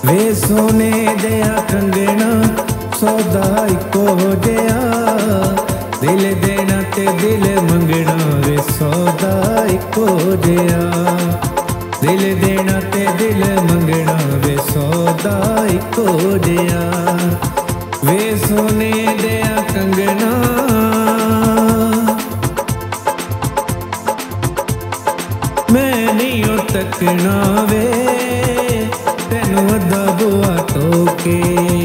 वे सोने दिया कंगना सौदा इको जिहा, दिल देना ते दिल मंगना वे सौदा इको जिहा, दिल देना ते दिल मंगना वे सौदा इको जिहा। वे सोने दिया कंगना मैं नहीं तकना वे तेनू अद्धा बुआ टोके,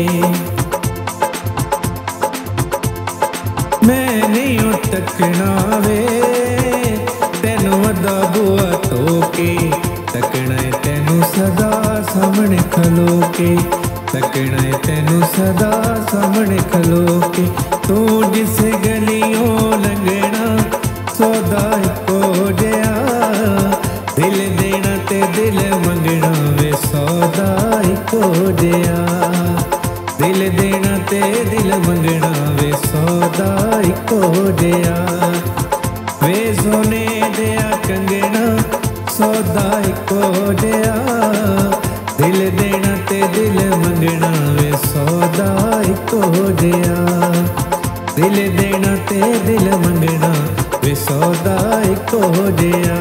मैं नहीं तकना वे तेनू अद्धा बुआ टोके, तकना है तेनू सदा सामने खलो के, तकना है तेनू सदा सामने खलो के। तू जिस गलियों लंघना सौदा इको जिहा, दिल देना ते दिल मंगना वे सौदा इको जिहा, दिल देना ते दिल मंगना वे सौदा इको जिहा। वे सोने दिया कंगना सौदा इको जिहा, दिल देना ते दिल मंगना वे सौदा इको जिहा, दिल देना ते दिल मंगना वे सौदा इको जिहा।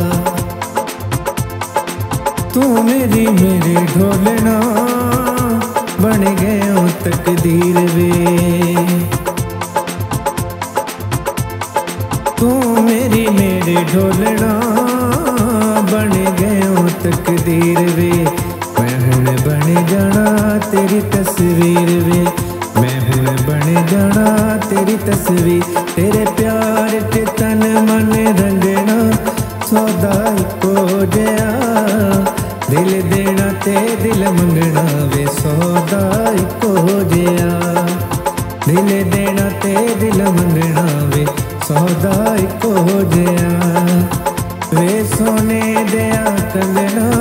तू मेरी मेरे ढोलना बन गए तकदीर वे, तू मेरी मेरे ढोलना बन गए तकदीर वे। मैं हुण बन जाना तेरी तस्वीर वे, मैं हुण बन जाना तेरी तस्वीर, तेरे प्यार च तन मन रंगना सौदा इको जिहा, दिल देना ते दिल मंगना वे सौदा इको जिहा, दिल देना ते दिल मंगना वे सौदा इको जिहा। वे सोने दिया कंगना